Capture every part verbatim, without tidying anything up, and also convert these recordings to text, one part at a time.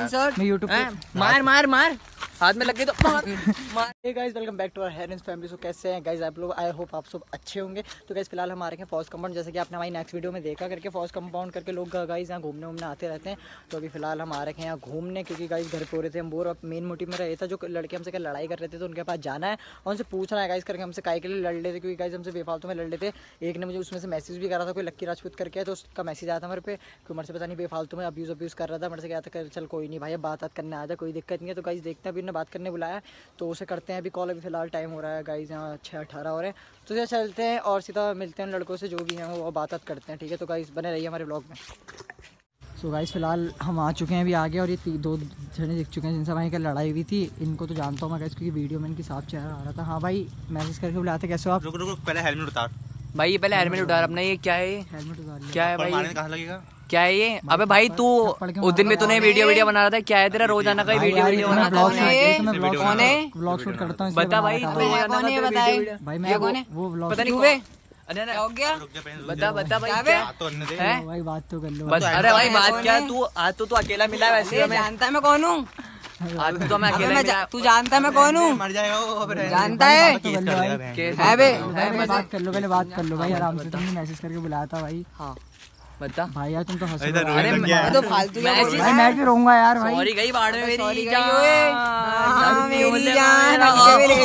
मैं यूट्यूब पे मार मार मार हाथ में लगे तो मार मार। Hey guys welcome back to our हेरेंस फैमिली। सो कैसे हैं गाइस आप लोग? आई होप आप सब अच्छे होंगे। तो गाइस फिलहाल हम आ रहे हैं फॉल्स कंपाउंड, जैसे कि आपने हमारी नेक्स्ट वीडियो में देखा करके फॉल्स कंपाउंड करके लोग गाइस यहाँ घूमने घूमने आते रहते हैं। तो अभी फिलहाल हम आ रखे हैं यहाँ घूमने, क्योंकि गाइस घर पे हो रहे थे हम बोर। और मेन मोटिव मेरा ये था, जो लड़के हमसे लड़ाई कर रहे थे तो उनके पास जाना है और उनसे पूछना है गाइस करके हमसे काय के लिए लड़ रहे थे, क्योंकि गाइस हमसे बेफालतू में लड़ रहे थे। एक ने मुझे उसमें से मैसेज भी करा था, कोई लक्की राजपूत करके, तो उसका मैसेज आया था मेरे पे कि मेरे से पता नहीं बेफालतू में अब्यूज़ अब्यूज़ कर रहा था। मेरे से क्या था, चल कोई नहीं भाई अब बात बात करने आ जाए, कोई दिक्कत नहीं है। तो गाइस देखते हैं, अभी उन्हें बात करने बुलाया तो उसे करते हैं अभी कॉल। अभी फिलहाल टाइम हो रहा है गाइस यहाँ छः अठारह हो रहे हैं। तो सीधा चलते हैं और सीधा मिलते हैं लड़कों से जो भी हैं वो बात बात करते हैं, ठीक है? तो गाइस बने रहिए हमारे ब्लॉग में। सो गाइस फिलहाल हम आ चुके हैं अभी आगे, और ये दो जने दिख चुके हैं जिनसे वहीं का लड़ाई हुई थी। इनको तो जानता हूँ मैं गाइस, क्योंकि वीडियो में इनकी साफ चेहरा आ रहा था। हाँ भाई मैसेज करके बुलाते, कैसे हो आप? रुक रुक पहले हेलमेट उतार भाई। ये पहले हेलमेट उतार अपना। ये क्या है? हेलमेट उतार क्या है भाई? कहाँ लगेगा? क्या है ये? अबे भाई तू उस दिन भी तूने वीडियो वीडियो बना रहा था, क्या है तेरा रोजाना का वीडियो वीडियो बनाता है? ब्लॉग शूट करता हूँ। बता भाई तू कौन है? बताए भाई मैं वो ब्लॉग पता नहीं अरे हो गया। बता बता भाई क्या है? भाई बात तो कर लो। अरे भाई बात क्या? तू आज तो तू अकेला मिला वैसे हमें। जानता है मैं कौन हूँ? आज तो मैं अकेला। तू जानता है मैं कौन हूँ? मर जाएगा वो। जानता है? है बे बात कर लो पहले, बात कर लो भाई आराम से। तुमने मैसेज करके बुलाया था भाई। हाँ बता भाई यार तुम तो हंस इधर रहे हो। अरे मैं तो फालतू क्या बोल रहा हूँ? मैं भी रोऊंगा यार भाई। सॉरी गई बाढ़ में मेरी जान। हाँ, मेरी जान अब के भी ले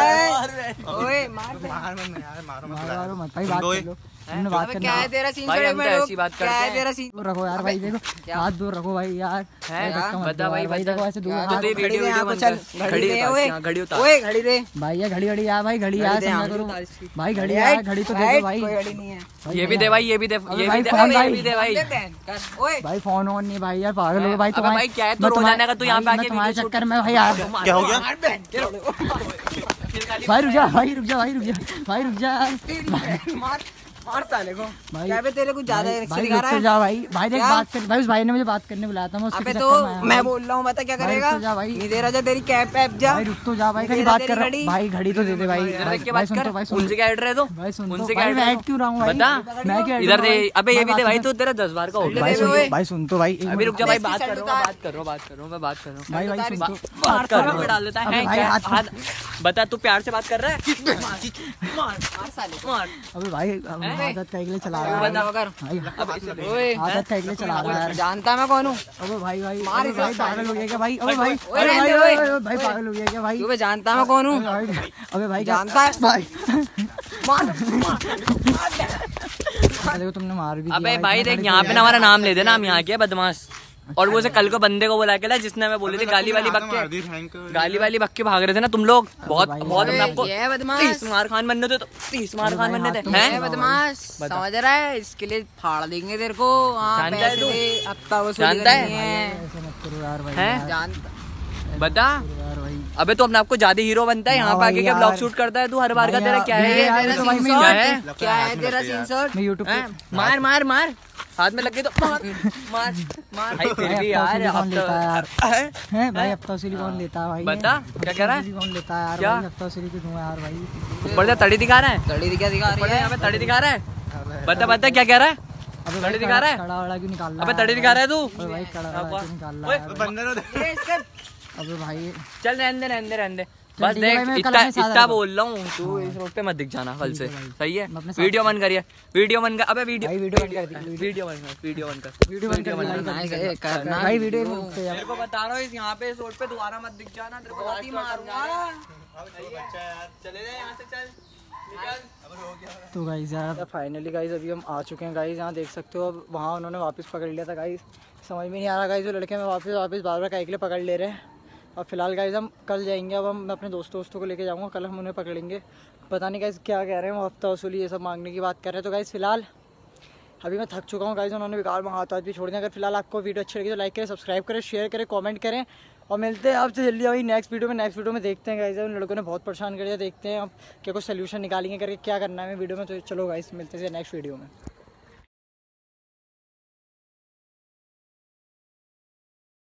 जा। ओए मार मार मत यार, मारो मत मारो मत भाई, बात कर लो। तुमने बात करना क्या है तेरा सीन? भाई हम तो ऐसी बात करते हैं। क्या है तेरा सीन? दूर रखो यार भाई, देखो हाथ दूर रखो भाई यार। बता भाई भाई देखो ऐसे दूर तो हाथ। दे वीडियो वीडियो बंद कर। घड़ी दे ओए, घड़ी उतार। ओए घड़ी दे भाई। ये घड़ी घड़ी यार भाई, घड़ी यार समझा करो भाई। घड़ी यार घड़ी तो दे दो भाई। कोई घड़ी नहीं है। ये भी दे भाई, ये भी दे, ये भी दे, ये भी दे भाई। ओए भाई फोन ऑन नहीं भाई यार, पागल हो भाई। तो भाई क्या है तू रोजाना का तू यहाँ पे आके तुम्हारे चक्कर में भाई यार क्या हो गया? भाई रुक जा भाई, रुक जा भाई, रुक जा भाई, रुक जा मार मार साले को भाई। क्या बे तेरे कुछ ज्यादा रिक्शा दिखा रहा है? जा भाई भाई देख बात कर भाई। उस भाई ने मुझे बात करने बुलाया था, मैं उसके चक्कर में आया। मैं बोल रहा हूँ बता क्या करेगा? जा भाई नहीं दे रहा, जा तेरी कैप ऐप जा भाई। रुक तो जा भाई, कहीं बात कर रहा हूं भाई। घड़ी तो दे दे भाई। भाई सुन तो भाई, उनसे क्या ऐड रहे तो भाई सुन उनसे तो क्या मैं ऐड क्यों रहा हूं भाई? बता मैं क्या इधर दे। अबे ये भी दे भाई, तू तेरा दस बार का हो भाई। सुन भाई, सुन तो भाई। अभी रुक जा भाई, बात कर रहा हूँ बात कर रहा हूँ बात कर रहा हूँ मैं बात कर रहा हूँ भाई। भाई सुन तो बात कर रहा हूँ डाल देता है। बता तू प्यार से बात कर रहा है? मार साले मार। अबे भाई आदत का लिए चला रहा है बता कर भाई। ओए आदत का लिए चला रहा है। जानता मैं कौन हूँ? अबे भाई भाई भाई पागल हो गया क्या भाई? अबे भाई ओए भाई भाई पागल हो गया क्या भाई? तू जानता मैं कौन हूँ? अबे भाई जानता है भाई। मार देखो तुमने मार भी। अबे भाई देख यहाँ पे ना हमारा नाम ले देना, हम यहाँ के बदमाश। और वो से कल को बंदे को बुला के ला जिसने मैं बोली थी गाली वाली बक्के गाली वाली बक्के भाग रहे थे ना तुम लोग। बहुत बहुत हमने आपको तीस मार खान बनने थे, तो तीस मार खान बनने थे। हैं बदमाश समझ रहा है? इसके लिए फाड़ देंगे तेरे को। जानता है तू? हफ्ता वो जानता है? बता। अबे तो अपने आपको ज्यादा हीरो बनता है, यहाँ पे आके क्या ब्लॉग शूट करता है तू हर बार का? तेरा क्या है? क्या है तेरा सीन शॉट? मैं यूट्यूब पे मार मार मार हाथ में लगे तो मार मार मार। भाई फिर भी यार कौन लेता है यार? हैं भाई हफ्ता वसूली कौन लेता है भाई? बता क्या कह रहा है? कौन लेता है यार? हफ्ता वसूली क्यों दूंगा यार भाई? ऊपर से तड़ी दिखा रहा है। तड़ी क्या दिखा रही है? यहाँ पे तड़ी दिखा रहा है। बता बता क्या कह रहा है? अबे तड़ी दिखा रहा है? कड़ा वड़ा क्यों निकाल रहा है? अबे तड़ी दिखा रहा है तू? अबे भाई कड़ा वड़ा क्यों निकाल रहा है? अबे भाई चल रहने दे रहने दे रहने दे बस ठीक है देख भाई, मैं कल इतना अपने साथ इतना आता बोल रहा हूँ तू इस रोड पे मत दिख जाना कल से, सही है? मैं अपने साथ वीडियो बंद करिए, वीडियो बंद कर। अबे वीडियो भाई वीडियो बंद कर दी। वीडियो बंद कर, वीडियो बंद कर, वीडियो बंद कर दी भाई। वीडियो तेरे को बता रहा हूँ यहाँ पे इस रोड पे दोबारा मत दिख जाना, तेरे को लाठी मारूंगा। चले जाए यहाँ से, चल निकल। तो गाइस यार फाइनली गाइस अभी हम आ चुके हैं गाइस। यहाँ देख सकते हो अब वहाँ उन्होंने वापस पकड़ लिया था गाइस। समझ में नहीं आ रहा गाइस, जो लड़के में वापस वापस बार बार काहे के लिए पकड़ ले रहे हैं। अब फिलहाल गाइस हम कल जाएंगे। अब हम मैं अपने दोस्तों दोस्तों को लेके जाऊंगा, कल हम उन्हें पकड़ेंगे। पता नहीं गाइस क्या कह रहे हैं, वो हफ्ता वसूली ये सब मांगने की बात कर रहे हैं। तो गाइस फिलहाल अभी मैं थक चुका हूँ गाइस, उन्होंने बेकार में हाथ हाथ भी छोड़ दिया। अगर फिलहाल आपको वीडियो अच्छी लगी तो लाइक करें, सब्सक्राइब करें, शेयर करें, कमेंट करें और मिलते हैं आपसे जल्दी भाई नेक्स्ट वीडियो में। नेक्स्ट वीडियो में देखते हैं गाइस, उन लड़कों ने बहुत परेशान कर दिया, देखते हैं अब क्या कुछ सोल्यूशन निकालेंगे करके क्या करना है वीडियो में। तो चलो गाइस मिलते हैं नेक्स्ट वीडियो में।